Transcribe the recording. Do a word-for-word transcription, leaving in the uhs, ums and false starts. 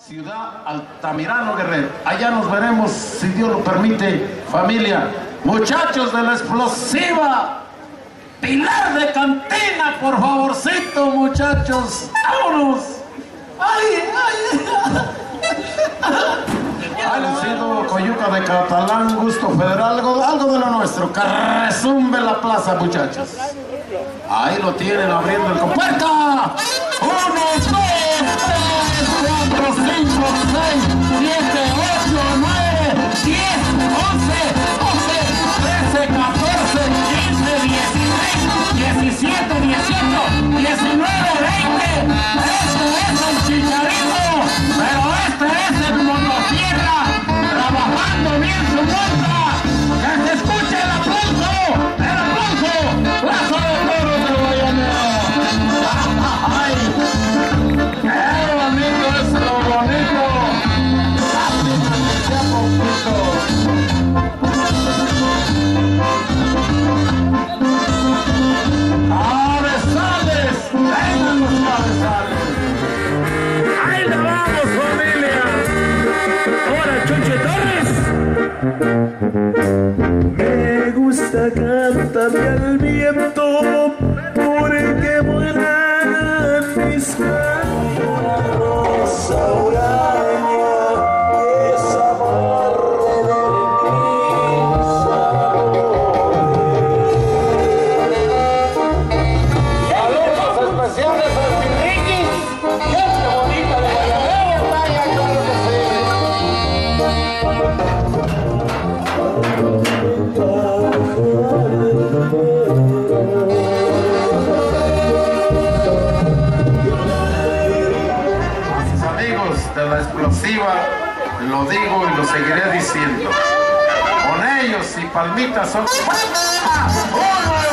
Ciudad Altamirano, Guerrero. Allá nos veremos, si Dios lo permite, familia. Muchachos de la explosiva Pilar de Cantina, por favorcito, muchachos. ¡Vámonos! ¡Ay, ay! Ha sido Coyuca de Catalán, Gusto Federal, algo, algo de lo nuestro. Que resumbe la plaza, muchachos. Ahí lo tienen abriendo el compuerta. Uno, dos, tres, cuatro, cinco, seis, siete, ocho, nueve, diez, once, doce, trece, catorce, quince, dieciséis, diecisiete, dieciocho, diecinueve, veinte. Este es el Chicharito, pero este es el Motosierra, trabajando bien su bolsa. Que se escuche el aplauso, el aplauso, Plaza de Toros de Guayanero. ¡Ay! ¡Qué bonito es lo bonito! ¡Lástima que sea poquito! ¡Cabezales! ¡Vengan los cabezales! ¡Ahí la vamos, familia! ¡Ahora, Chuche Torres! Me gusta cantarle al viento porque vuelan mis caños, una rosa huraña que se amarre de mis Saludos especiales a Pirriquis, gente bonita de Guayanero, vaya, claro que sí. A sus amigos de la explosiva, lo digo y lo seguiré diciendo. Con ellos y palmitas son... ¡Uno!